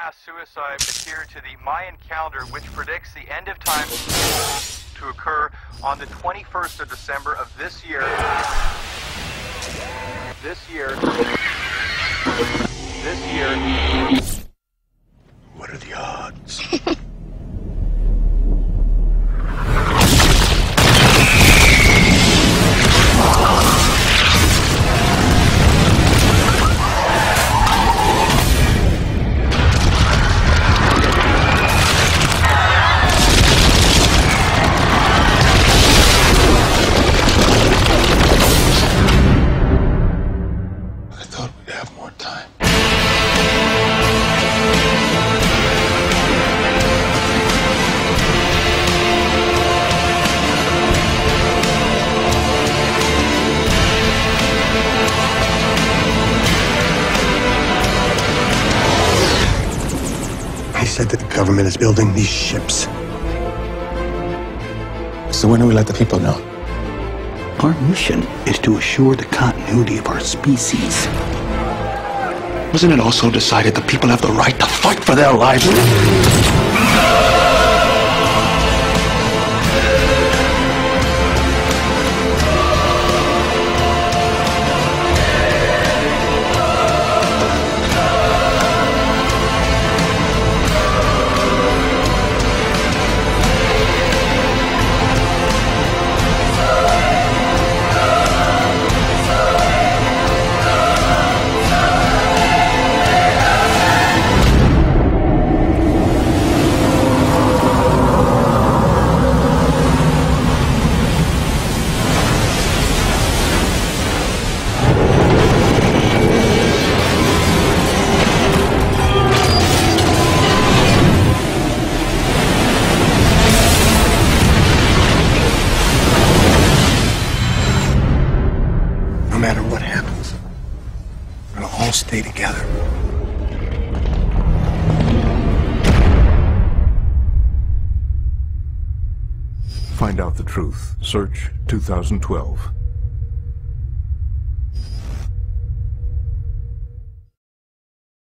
mass suicide adhere to the Mayan calendar, which predicts the end of time to occur on the 21st of December of this year. What are the odds? I thought we'd have more time. He said that the government is building these ships. So when do we let the people know? Our mission is to assure the continuity of our species. Wasn't it also decided the people have the right to fight for their lives? No matter what happens, we'll all stay together. Find out the truth. Search 2012.